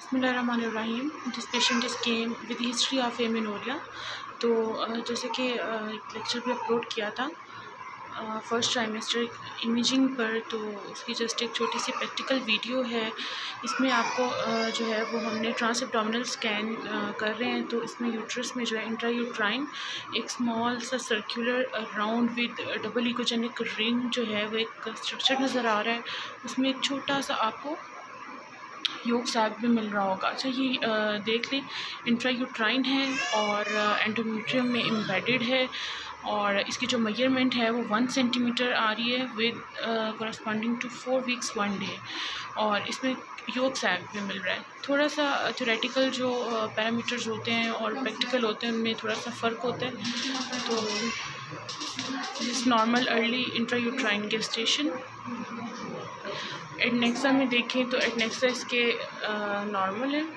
बिस्मिल्लाहिर्रहमानिर्रहीम। This patient is came with history of amenorrhea. तो जैसे कि एक लेक्चर भी अपलोड किया था फर्स्ट ट्राइमेस्टर इमेजिंग पर, तो उसकी जस्ट एक छोटी सी प्रैक्टिकल वीडियो है। इसमें आपको जो है वो हमने ट्रांस एब्डोमिनल स्कैन कर रहे हैं। तो इसमें यूट्रस में जो है इंट्रायूट्राइन एक स्मॉल सा circular round with double echogenic ring जो है वो एक स्ट्रक्चर नज़र आ रहा है। उसमें एक छोटा सा आपको योग सैक भी मिल रहा होगा। अच्छा, ये देख लें, इंट्रायूट्राइन है और एंडोमेट्रियम में एम्बेडेड है और इसकी जो मेजरमेंट है वो 1 सेंटीमीटर आ रही है with corresponding to 4 weeks 1 day. और इसमें योग सैक भी मिल रहा है। थोड़ा सा थ्योरेटिकल जो पैरामीटर्स होते हैं और प्रैक्टिकल होते हैं उनमें थोड़ा सा फ़र्क होता है। तो this normal early intrauterine gestation. Adnexa में देखें तो एडनेक्सा इसके नॉर्मल है।